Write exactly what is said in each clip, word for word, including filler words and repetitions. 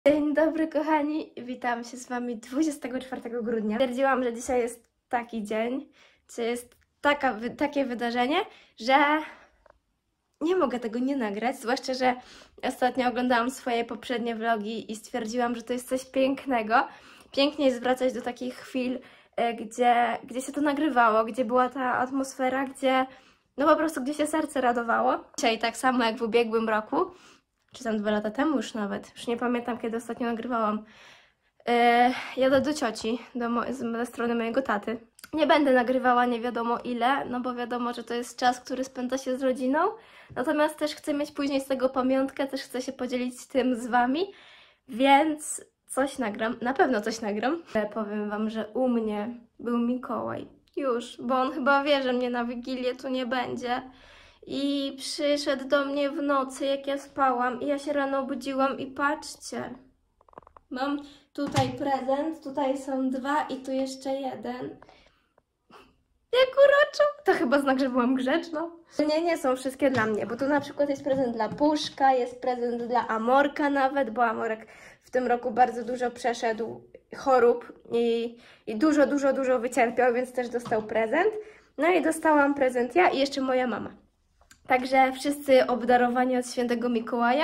Dzień dobry kochani, witam się z wami dwudziestego czwartego grudnia. Stwierdziłam, że dzisiaj jest taki dzień, czy jest taka, takie wydarzenie, że nie mogę tego nie nagrać, zwłaszcza, że ostatnio oglądałam swoje poprzednie vlogi i stwierdziłam, że to jest coś pięknego. Pięknie jest wracać do takich chwil, gdzie, gdzie się to nagrywało, gdzie była ta atmosfera, gdzie no po prostu gdzie się serce radowało. Dzisiaj tak samo jak w ubiegłym roku, czy tam dwa lata temu już nawet, już nie pamiętam kiedy ostatnio nagrywałam. Yy, jadę do cioci, do ze strony mojego taty. Nie będę nagrywała nie wiadomo ile, no bo wiadomo, że to jest czas, który spędza się z rodziną. Natomiast też chcę mieć później z tego pamiątkę, też chcę się podzielić tym z wami, więc coś nagram, na pewno coś nagram. Ale powiem wam, że u mnie był Mikołaj, już, bo on chyba wie, że mnie na Wigilię tu nie będzie. I przyszedł do mnie w nocy, jak ja spałam i ja się rano obudziłam i patrzcie. Mam tutaj prezent, tutaj są dwa i tu jeszcze jeden. Jak uroczo! To chyba znak, że byłam grzeczna. Nie, nie są wszystkie dla mnie, bo tu na przykład jest prezent dla Puszka, jest prezent dla Amorka nawet, bo Amorek w tym roku bardzo dużo przeszedł chorób i, i dużo, dużo, dużo wycierpiał, więc też dostał prezent. No i dostałam prezent ja i jeszcze moja mama. Także wszyscy obdarowani od świętego Mikołaja.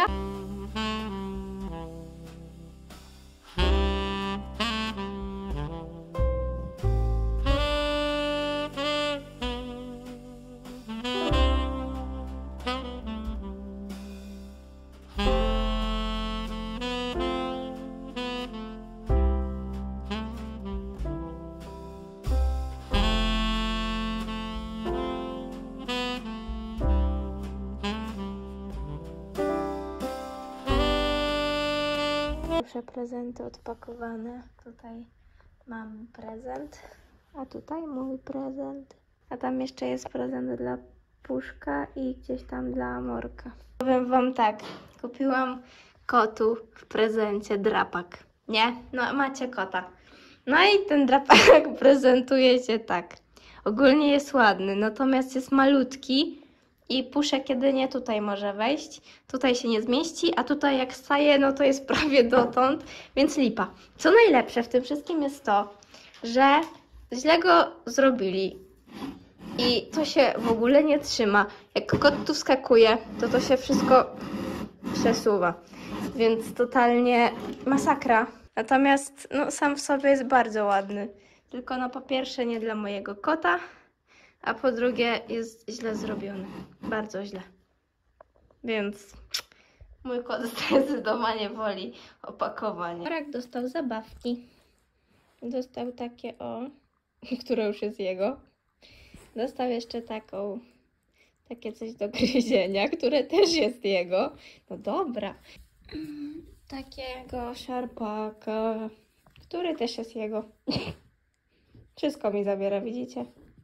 Pierwsze prezenty odpakowane. Tutaj mam prezent, a tutaj mój prezent. A tam jeszcze jest prezent dla Puszka i gdzieś tam dla Amorka. Powiem wam tak, kupiłam kotu w prezencie drapak. Nie? No macie kota. No i ten drapak prezentuje się tak. Ogólnie jest ładny, natomiast jest malutki. I Puszek jedynie tutaj może wejść, tutaj się nie zmieści, a tutaj jak staje, no to jest prawie dotąd, więc lipa. Co najlepsze w tym wszystkim jest to, że źle go zrobili i to się w ogóle nie trzyma. Jak kot tu wskakuje, to to się wszystko przesuwa, więc totalnie masakra. Natomiast no, sam w sobie jest bardzo ładny, tylko no po pierwsze nie dla mojego kota, a po drugie jest źle zrobiony. Bardzo źle. Więc mój kot zdecydowanie woli opakowanie. Marek dostał zabawki. Dostał takie o, które już jest jego. Dostał jeszcze taką, takie coś do gryzienia, które też jest jego. No dobra. Takiego szarpaka, który też jest jego. Wszystko mi zabiera, widzicie?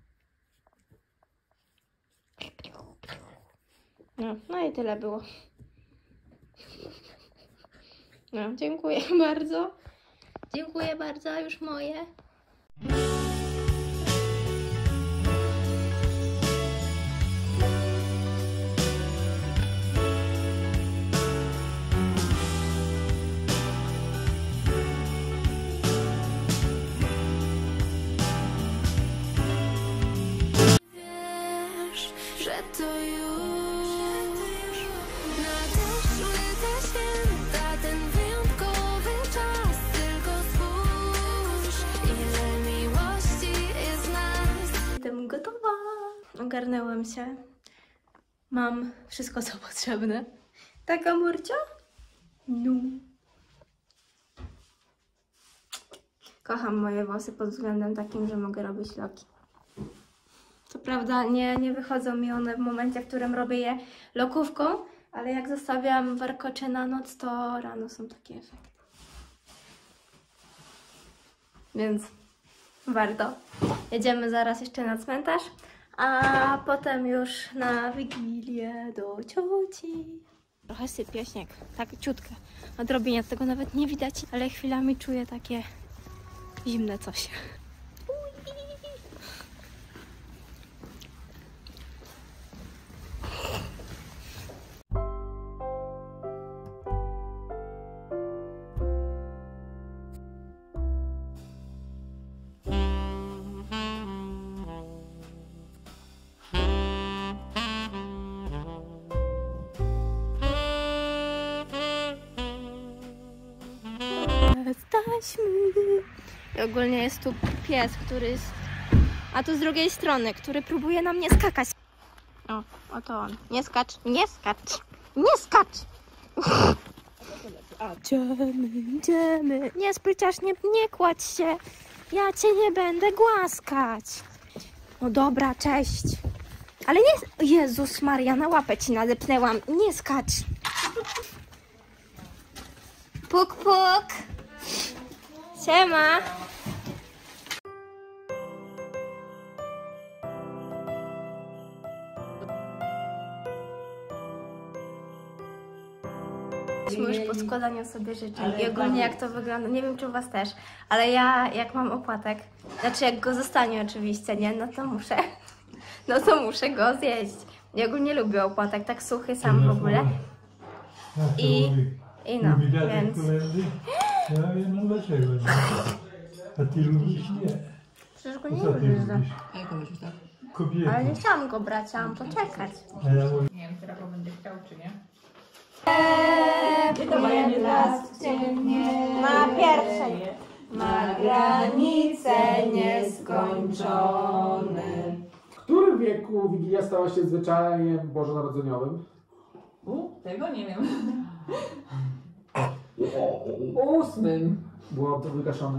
No, no i tyle było. No, dziękuję bardzo. Dziękuję bardzo, już moje. Wiesz, że to już nadeszły te święta, ten wyjątkowy czas. Tylko spójrz, ile miłości jest w nas. Jestem gotowa. Ogarnęłam się. Mam wszystko, co potrzebne. Tak, Amorcia? No. Kocham moje włosy pod względem takim, że mogę robić loki. Co prawda nie, nie wychodzą mi one w momencie, w którym robię je lokówką, ale jak zostawiam warkocze na noc, to rano są takie efekty. Więc warto. Jedziemy zaraz jeszcze na cmentarz, a potem już na Wigilię do cioci. Trochę sypie śnieg, tak ciutkę. Odrobienia tego nawet nie widać, ale chwilami czuję takie zimne coś. jesteśmy. I ogólnie jest tu pies, który jest... A tu z drugiej strony, który próbuje na mnie skakać. O, oto on. Nie skacz, nie skacz, nie skacz. Idziemy, idziemy. Nie spryciarz, nie, nie kładź się. Ja cię nie będę głaskać. No dobra, cześć. Ale nie... Jezus Maria, na łapę ci nadepnęłam. Nie skacz. Puk, puk. Siema. Jesteśmy już po składaniu sobie życzeń i ogólnie jak to wygląda, nie wiem czy u was też, ale ja jak mam opłatek, znaczy jak go zostanie oczywiście, nie, no to muszę, no to muszę go zjeść. Ja ogólnie lubię opłatek, tak suchy sam w ogóle. I, i no, więc... Ja wiem, no dlaczego nie. A ty lubisz? Nie. Przecież go nie Co ty lubisz, lubisz? A jaką myślisz, tak? Kobietę. ale nie chciałam go brać, chciałam poczekać. A ja mówię, Nie wiem, która go będzie chciał, czy nie? Na pierwszej. Ma granice nieskończone. W którym wieku Wigilia stała się zwyczajem bożonarodzeniowym? U, tego nie wiem. Ósmym. Było to wygaszone.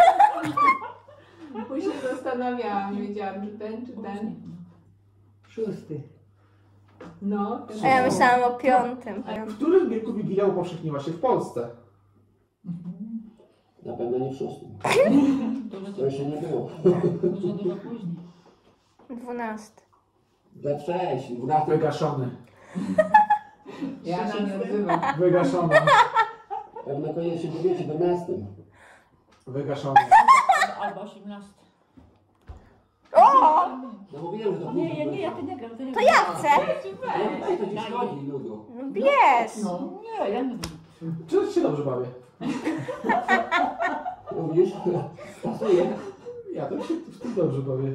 Bo się zastanawiałam, nie wiedziałam, czy ten, czy ten. Szósty. No, ten. A ja myślałam o piątym. W którym wieku Wigilia upowszechniła się w Polsce? Na pewno nie w szóstym. To jeszcze nie było. Dużo, dużo później. Dwunasty. We wcześniej, dwunasty. Wygaszony. Ja się nie odzywam. Wygaszony. Pewno koniecznie w siedemnastym. Wygaszony. Albo osiemnasty. O! No mówiłem, że to Nie, nie, nie, ja ty nie gram, to nie To ja chcę. Daj, to ci szkodzi, Ludu. No bierz. No, nie, ja nie wiem. Czy się dobrze bawię? Mówisz? Pasuje. Ja też się w tym dobrze bawię.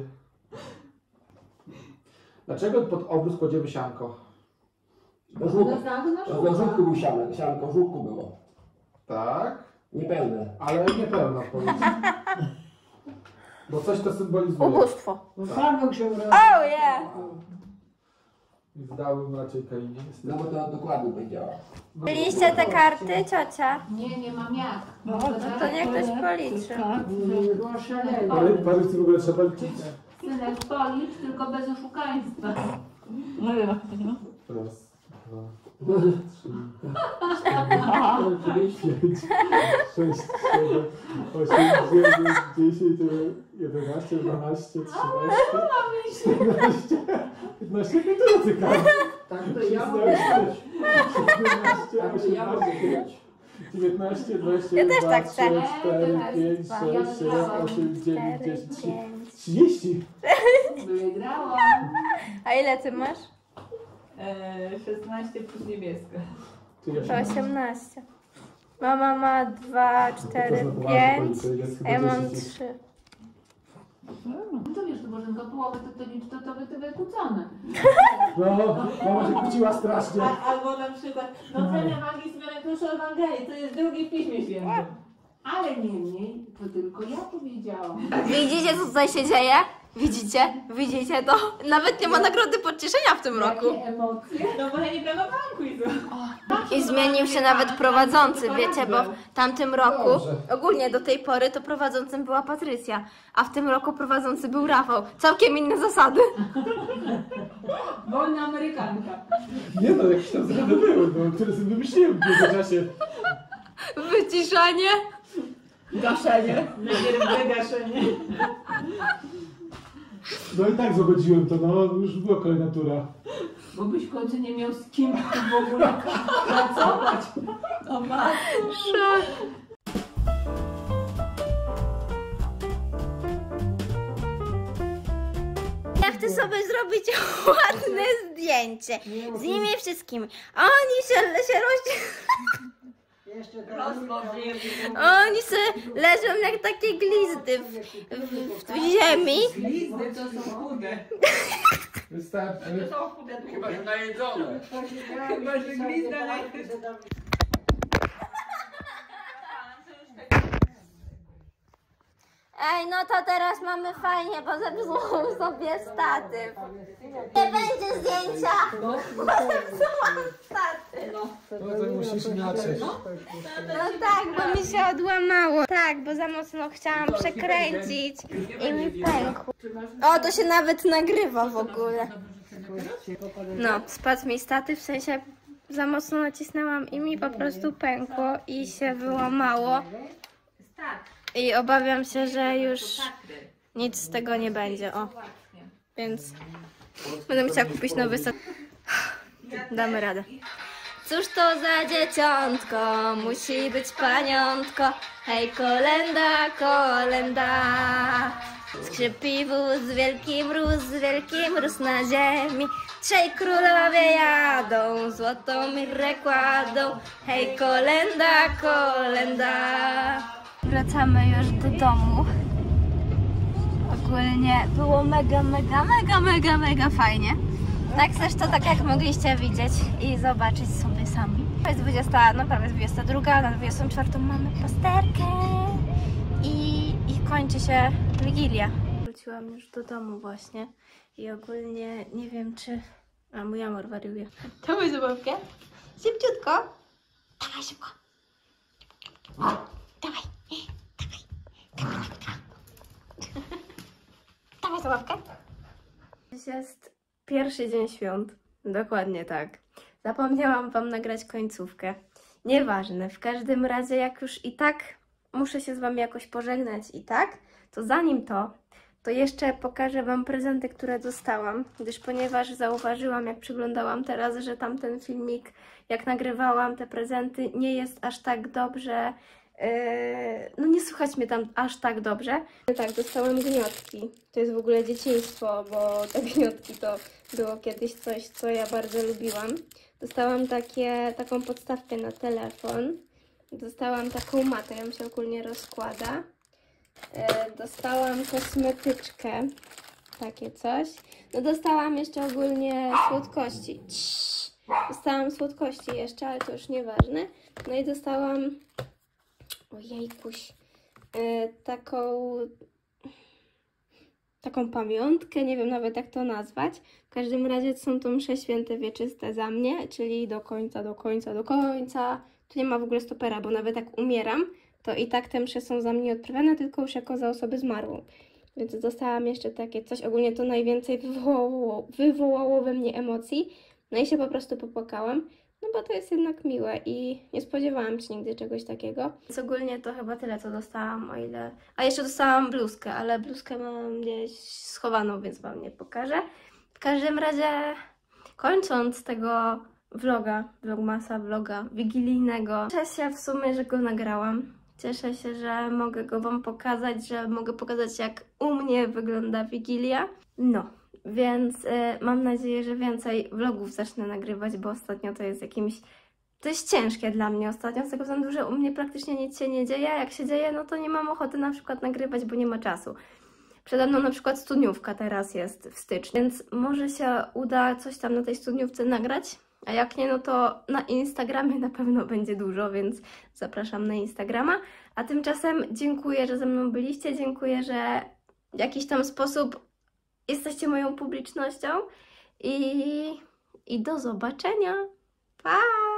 Dlaczego pod obrus kładziemy sianko? Do żółku. No, Do żółku był sianek, sianko, żółku było. Tak, Niepełne. ale niepełna odpowiedź. Bo coś to symbolizuje. Ubóstwo. Farmą się Oh yeah. I wdałbym raczej Kainie. No bo to dokładnie powiedziała. Byliście te karty, ciocia? Nie, nie mam jak. No to niech ktoś policzy. Ale parzycy w ogóle trzeba liczyć? Synek, policz, tylko bez oszukaństwa. No wiem, jak to nie ma. Raz, dwa, trzy, cztery, pięć, sześć, siedem, osiem, dziewięć, dziesięć, jedenaście, dwanaście, trzynaście, czternaście, piętnaście, piętnaście kart. Tak, to ja szesnaście, osiemnaście, dziewiętnaście, dwadzieścia Ja też dwa, tak chcę. trzy, cztery, pięć, sześć, siedem, osiem, dziewięć, dziesięć, trzydzieści. Wygrałam. A ile ty masz? Eee, szesnaście plus niebieska. To osiemnaście. Mama ma dwa, cztery, pięć, a ja mam trzy. No to wiesz, to Bożenka, połowę to, to licz, to to wy to wykłócone. No, mama się kłóciła strasznie. Albo na przykład, no ten Ewangelii zmiany proszę o Ewangelię, to jest drugi w Piśmie Świętym. Ale niemniej, to tylko ja powiedziałam. Widzicie, co tutaj się dzieje? Widzicie? Widzicie to? Nawet nie ma nagrody pocieszenia w tym roku. Jakie emocje? No bo ja nie planowałam quizu. I zmienił się nawet prowadzący, wiecie, bo w tamtym roku, ogólnie do tej pory, to prowadzącym była Patrycja, a w tym roku prowadzący był Rafał. Całkiem inne zasady. Wolna Amerykanka. Nie no, jakieś tam zasady były, no, które sobie wymyśliłem w międzyczasie. Wyciszanie. Gaszenie. Najpierw wygaszenie. No i tak zobaczyłem to, no już była kolejna tura. Bo byś w końcu nie miał z kim w ogóle pracować. O matko. Szok. Ja chcę sobie zrobić ładne zdjęcie z nimi wszystkimi. A oni się, się roz... Oni se leżą jak takie glizdy w, w, w ziemi. Glizdy to są chude. Wystarczy. To są chude. Chyba, że najedzone. Chyba, że glizda najpierw. Ej, no to teraz mamy fajnie, bo zepsułam sobie statyw. Nie będzie zdjęcia, bo zepsułam statyw. No to musisz inaczej. No tak, bo mi się odłamało. Tak, bo za mocno chciałam przekręcić i mi pękło. O, to się nawet nagrywa w ogóle. No, spadł mi statyw, w sensie za mocno nacisnęłam i mi po prostu pękło i się wyłamało. I obawiam się, że już nic z tego nie będzie, o. Więc będę musiała kupić nowy statyw. Damy radę. Cóż to za dzieciątko, musi być paniątko. Hej, kolenda, kolenda. Skrzypi wóz, wielki mróz, wielki mróz na ziemi. Trzej królowie jadą, złotą mirrę kładą. Hej, kolenda, kolenda. Wracamy już do domu. Ogólnie było mega, mega, mega, mega, mega fajnie. Tak też to tak jak mogliście widzieć i zobaczyć sobie sami. Jest dwudziesta, no prawie dwudziesta druga, na dwudziestą czwartą mamy pasterkę i, i kończy się Wigilia. Wróciłam już do domu właśnie i ogólnie nie wiem czy... A mój amor wariuje. Dawaj zabawkę. Szybciutko. Dawaj szybko. Dawaj. Dawaj. Dawaj. Dawaj zabawkę. Dziś jest pierwszy dzień świąt. Dokładnie tak. Zapomniałam wam nagrać końcówkę. Nieważne. W każdym razie jak już i tak muszę się z wami jakoś pożegnać i tak, to zanim to, to jeszcze pokażę wam prezenty, które dostałam, gdyż ponieważ zauważyłam, jak przyglądałam teraz, że tamten filmik, jak nagrywałam te prezenty, nie jest aż tak dobrze, yy, no nie słuchać mnie tam aż tak dobrze. Tak, dostałam gniotki. To jest w ogóle dzieciństwo, bo te gniotki to było kiedyś coś, co ja bardzo lubiłam. Dostałam takie, taką podstawkę na telefon. Dostałam taką matę, ją się ogólnie rozkłada. Dostałam kosmetyczkę, takie coś. No dostałam jeszcze ogólnie słodkości. Dostałam słodkości jeszcze, ale to już nieważne. No i dostałam, ojejkuś, taką, taką pamiątkę, nie wiem nawet jak to nazwać. W każdym razie są to msze święte wieczyste za mnie, czyli do końca, do końca, do końca. Tu nie ma w ogóle stopera, bo nawet jak umieram, to i tak te msze są za mnie odprawiane, tylko już jako za osobę zmarłą. Więc dostałam jeszcze takie coś. Ogólnie to najwięcej wywołało, wywołało we mnie emocji. No i się po prostu popłakałam. No bo to jest jednak miłe i nie spodziewałam się nigdy czegoś takiego. Więc ogólnie to chyba tyle, co dostałam, o ile... A jeszcze dostałam bluzkę, ale bluzkę mam gdzieś schowaną, więc wam nie pokażę. W każdym razie, kończąc tego vloga, vlogmasa, vloga wigilijnego, cieszę się w sumie, że go nagrałam. Cieszę się, że mogę go wam pokazać, że mogę pokazać, jak u mnie wygląda Wigilia. No, więc y, mam nadzieję, że więcej vlogów zacznę nagrywać, bo ostatnio to jest jakimś... To jest ciężkie dla mnie ostatnio, z tego względu, że u mnie praktycznie nic się nie dzieje. Jak się dzieje, no to nie mam ochoty na przykład nagrywać, bo nie ma czasu. Przede mną na przykład studniówka teraz jest w styczniu, więc może się uda coś tam na tej studniówce nagrać. A jak nie, no to na Instagramie na pewno będzie dużo, więc zapraszam na Instagrama. A tymczasem dziękuję, że ze mną byliście, dziękuję, że w jakiś tam sposób jesteście moją publicznością i, i do zobaczenia. Pa!